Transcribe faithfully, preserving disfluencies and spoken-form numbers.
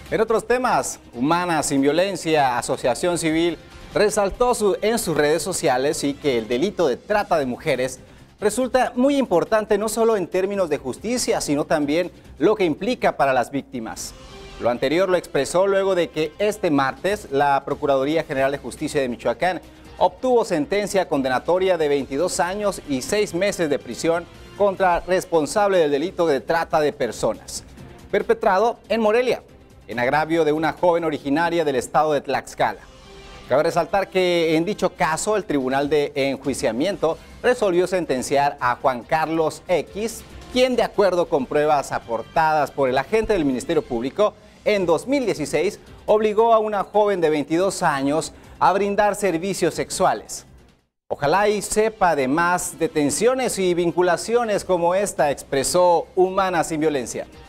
En otros temas, Humanas sin Violencia, Asociación Civil, resaltó su, en sus redes sociales y que el delito de trata de mujeres resulta muy importante no solo en términos de justicia, sino también lo que implica para las víctimas. Lo anterior lo expresó luego de que este martes la Procuraduría General de Justicia de Michoacán obtuvo sentencia condenatoria de veintidós años y seis meses de prisión contra responsable del delito de trata de personas, perpetrado en Morelia, en agravio de una joven originaria del estado de Tlaxcala. Cabe resaltar que en dicho caso el Tribunal de Enjuiciamiento resolvió sentenciar a Juan Carlos X, quien de acuerdo con pruebas aportadas por el agente del Ministerio Público, en dos mil dieciséis obligó a una joven de veintidós años a brindar servicios sexuales. Ojalá y sepa de más detenciones y vinculaciones como esta, expresó Humanas sin Violencia.